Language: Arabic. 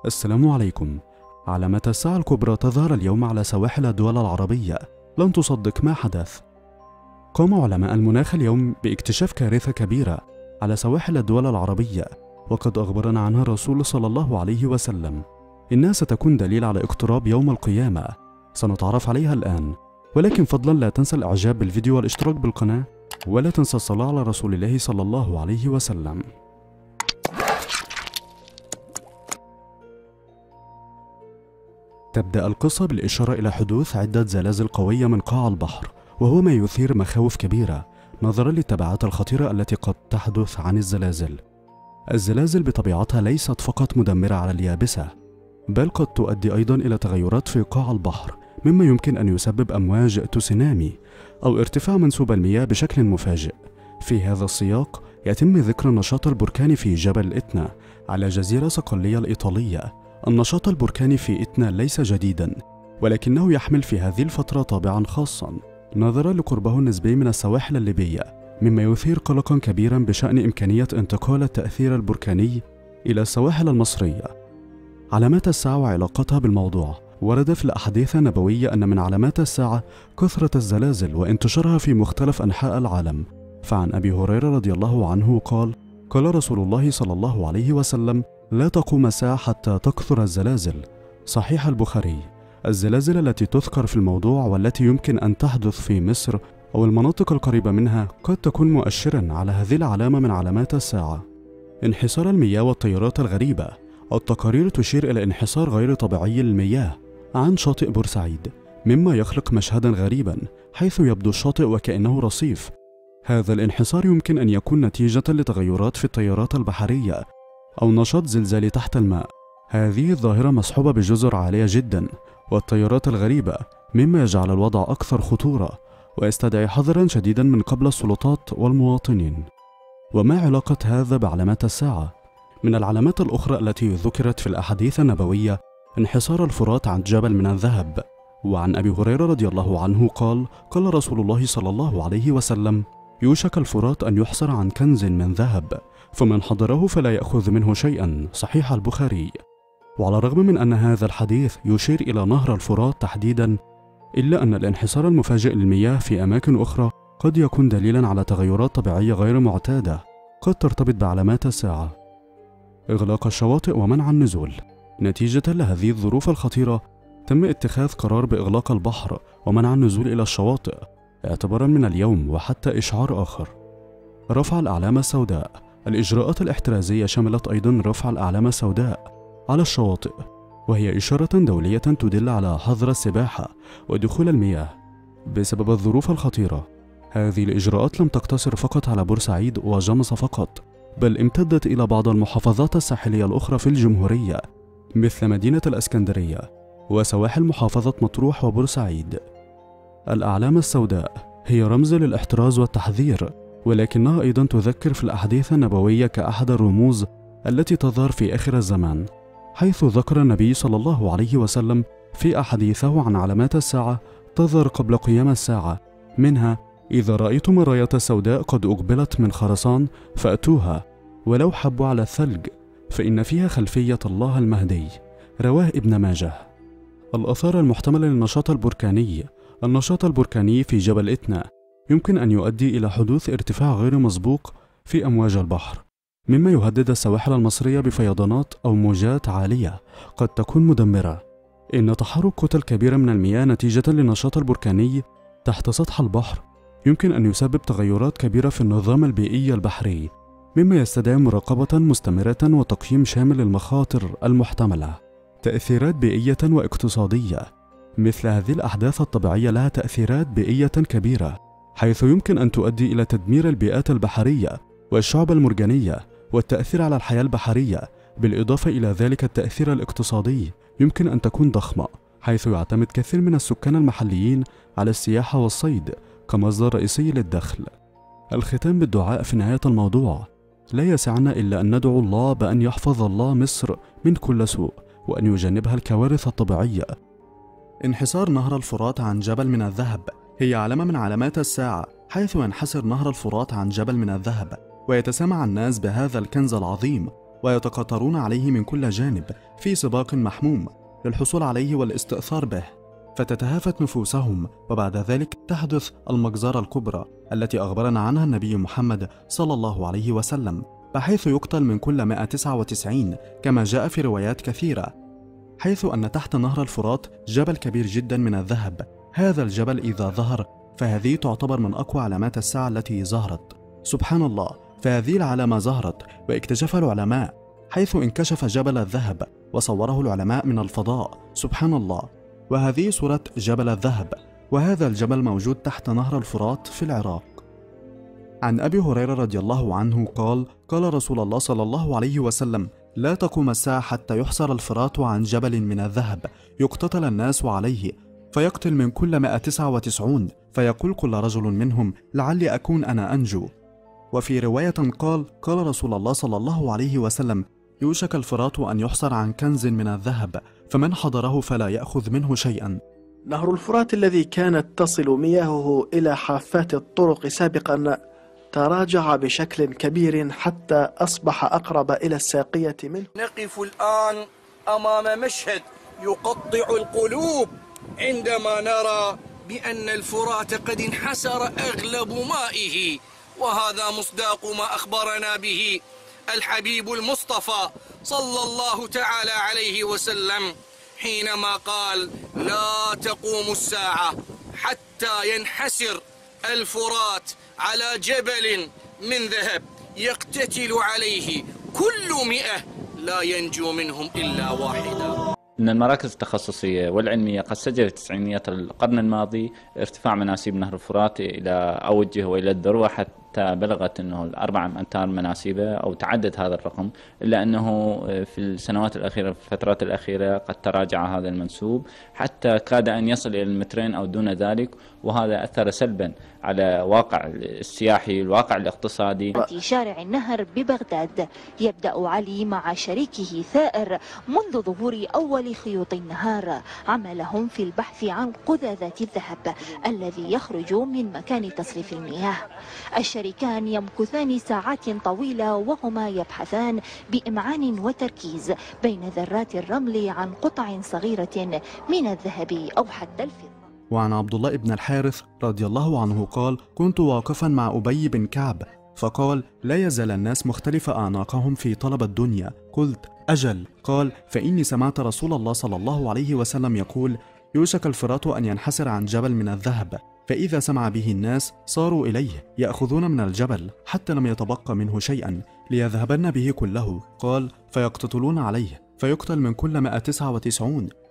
السلام عليكم. علامات الساعة الكبرى تظهر اليوم على سواحل الدول العربية. لن تصدق ما حدث. قام علماء المناخ اليوم باكتشاف كارثة كبيرة على سواحل الدول العربية، وقد أخبرنا عنها الرسول صلى الله عليه وسلم. إنها ستكون دليل على اقتراب يوم القيامة، سنتعرف عليها الآن. ولكن فضلا لا تنسى الإعجاب بالفيديو والاشتراك بالقناة، ولا تنسى الصلاة على رسول الله صلى الله عليه وسلم. تبدأ القصة بالإشارة إلى حدوث عدة زلازل قوية من قاع البحر، وهو ما يثير مخاوف كبيرة نظرا للتبعات الخطيرة التي قد تحدث عن الزلازل. الزلازل بطبيعتها ليست فقط مدمرة على اليابسة، بل قد تؤدي أيضا إلى تغيرات في قاع البحر، مما يمكن أن يسبب أمواج تسونامي أو ارتفاع منسوب المياه بشكل مفاجئ. في هذا السياق يتم ذكر النشاط البركاني في جبل إتنا على جزيرة صقلية الإيطالية. النشاط البركاني في إتنا ليس جديدا، ولكنه يحمل في هذه الفترة طابعا خاصا نظرا لقربه النسبي من السواحل الليبية، مما يثير قلقا كبيرا بشأن إمكانية انتقال التأثير البركاني إلى السواحل المصرية. علامات الساعة وعلاقتها بالموضوع. ورد في الأحاديث النبوية أن من علامات الساعة كثرة الزلازل وانتشارها في مختلف أنحاء العالم. فعن أبي هريرة رضي الله عنه قال: قال رسول الله صلى الله عليه وسلم: لا تقوم الساعة حتى تكثر الزلازل. صحيح البخاري. الزلازل التي تذكر في الموضوع والتي يمكن أن تحدث في مصر أو المناطق القريبة منها قد تكون مؤشرا على هذه العلامة من علامات الساعة. انحسار المياه والتيارات الغريبة. التقارير تشير إلى انحسار غير طبيعي للمياه عن شاطئ بورسعيد، مما يخلق مشهدا غريبا، حيث يبدو الشاطئ وكأنه رصيف. هذا الانحسار يمكن أن يكون نتيجة لتغيرات في التيارات البحرية أو نشاط زلزالي تحت الماء. هذه الظاهرة مصحوبة بجزر عالية جدا والتيارات الغريبة، مما يجعل الوضع أكثر خطورة ويستدعي حذرا شديدا من قبل السلطات والمواطنين. وما علاقة هذا بعلامات الساعة؟ من العلامات الأخرى التي ذكرت في الأحاديث النبوية انحسار الفرات عن جبل من الذهب. وعن أبي هريرة رضي الله عنه قال: قال رسول الله صلى الله عليه وسلم: يوشك الفرات أن يحصر عن كنز من ذهب، فمن حضره فلا يأخذ منه شيئا. صحيح البخاري. وعلى الرغم من أن هذا الحديث يشير إلى نهر الفرات تحديدا، إلا أن الانحسار المفاجئ للمياه في أماكن أخرى قد يكون دليلا على تغيرات طبيعية غير معتادة قد ترتبط بعلامات الساعة. إغلاق الشواطئ ومنع النزول. نتيجة لهذه الظروف الخطيرة تم اتخاذ قرار بإغلاق البحر ومنع النزول إلى الشواطئ اعتبارا من اليوم وحتى إشعار آخر. رفع الأعلام السوداء. الإجراءات الاحترازية شملت أيضا رفع الأعلام السوداء على الشواطئ، وهي إشارة دولية تدل على حظر السباحة ودخول المياه بسبب الظروف الخطيرة. هذه الإجراءات لم تقتصر فقط على بورسعيد وجمصة فقط، بل امتدت إلى بعض المحافظات الساحلية الأخرى في الجمهورية مثل مدينة الإسكندرية وسواحل محافظة مطروح وبورسعيد. الأعلام السوداء هي رمز للاحتراز والتحذير، ولكنها أيضا تذكر في الأحاديث النبوية كأحد الرموز التي تظهر في آخر الزمان، حيث ذكر النبي صلى الله عليه وسلم في أحاديثه عن علامات الساعة تظهر قبل قيام الساعة، منها: إذا رأيتم الراية السوداء قد أقبلت من خرسان فأتوها ولو حبوا على الثلج، فإن فيها خلفية الله المهدي. رواه ابن ماجه. الآثار المحتملة للنشاط البركاني. النشاط البركاني في جبل إتنا يمكن أن يؤدي إلى حدوث ارتفاع غير مسبوق في أمواج البحر، مما يهدد السواحل المصرية بفيضانات أو موجات عالية قد تكون مدمرة. إن تحرك كتل كبيرة من المياه نتيجة للنشاط البركاني تحت سطح البحر يمكن أن يسبب تغيرات كبيرة في النظام البيئي البحري، مما يستدعي مراقبة مستمرة وتقييم شامل للمخاطر المحتملة. تأثيرات بيئية واقتصادية. مثل هذه الأحداث الطبيعية لها تأثيرات بيئية كبيرة، حيث يمكن أن تؤدي إلى تدمير البيئات البحرية والشعب المرجانية والتأثير على الحياة البحرية. بالإضافة إلى ذلك التأثير الاقتصادي يمكن أن تكون ضخمة، حيث يعتمد كثير من السكان المحليين على السياحة والصيد كمصدر رئيسي للدخل. الختام بالدعاء في نهاية الموضوع. لا يسعنا إلا أن ندعو الله بأن يحفظ الله مصر من كل سوء وأن يجنبها الكوارث الطبيعية. انحسار نهر الفرات عن جبل من الذهب هي علامة من علامات الساعة، حيث ينحسر نهر الفرات عن جبل من الذهب ويتسامع الناس بهذا الكنز العظيم ويتقاطرون عليه من كل جانب في سباق محموم للحصول عليه والاستئثار به، فتتهافت نفوسهم، وبعد ذلك تحدث المجزرة الكبرى التي أخبرنا عنها النبي محمد صلى الله عليه وسلم، بحيث يقتل من كل 199 كما جاء في روايات كثيرة، حيث أن تحت نهر الفرات جبل كبير جدا من الذهب. هذا الجبل إذا ظهر فهذه تعتبر من أقوى علامات الساعة التي ظهرت. سبحان الله، فهذه العلامة ظهرت واكتشفها العلماء، حيث انكشف جبل الذهب وصوره العلماء من الفضاء. سبحان الله. وهذه صورة جبل الذهب، وهذا الجبل موجود تحت نهر الفرات في العراق. عن أبي هريرة رضي الله عنه قال: قال رسول الله صلى الله عليه وسلم: لا تقوم الساعة حتى يحصر الفرات عن جبل من الذهب يقتتل الناس عليه، فيقتل من كل 199، فيقول كل رجل منهم: لعلي أكون أنا أنجو. وفي رواية قال: قال رسول الله صلى الله عليه وسلم: يوشك الفرات أن يحصر عن كنز من الذهب، فمن حضره فلا يأخذ منه شيئا. نهر الفرات الذي كانت تصل مياهه إلى حافات الطرق سابقا تراجع بشكل كبير حتى أصبح أقرب إلى الساقية منه. نقف الآن أمام مشهد يقطع القلوب عندما نرى بأن الفرات قد انحسر أغلب مائه، وهذا مصداق ما أخبرنا به الحبيب المصطفى صلى الله تعالى عليه وسلم حينما قال: لا تقوم الساعة حتى ينحسر الفرات على جبل من ذهب يقتتل عليه كل 100 لا ينجو منهم إلا واحدا. أن المراكز التخصصية والعلمية قد سجلت في تسعينيات القرن الماضي ارتفاع مناسيب نهر الفرات إلى أوجه وإلى الذروة، حتى بلغت أنه 4 أمتار مناسيبه أو تعدد هذا الرقم، إلا أنه في السنوات الأخيرة في الفترات الأخيرة قد تراجع هذا المنسوب حتى كاد أن يصل إلى 2 أو دون ذلك، وهذا أثر سلبا على واقع السياحي الواقع الاقتصادي. في شارع النهر ببغداد يبدأ علي مع شريكه ثائر منذ ظهور أول خيوط النهار عملهم في البحث عن قذاذات الذهب الذي يخرج من مكان تصريف المياه. الشريكان يمكثان ساعات طويلة وهما يبحثان بإمعان وتركيز بين ذرات الرمل عن قطع صغيرة من الذهب أو حتى الفضة. وعن عبد الله بن الحارث رضي الله عنه قال: كنت واقفا مع أبي بن كعب فقال: لا يزال الناس مختلف أعناقهم في طلب الدنيا. قلت: أجل. قال: فإني سمعت رسول الله صلى الله عليه وسلم يقول: يوشك الفرات أن ينحسر عن جبل من الذهب، فإذا سمع به الناس صاروا إليه يأخذون من الجبل حتى لم يتبقى منه شيئا ليذهبن به كله. قال: فيقتتلون عليه، فيقتل من كل 199،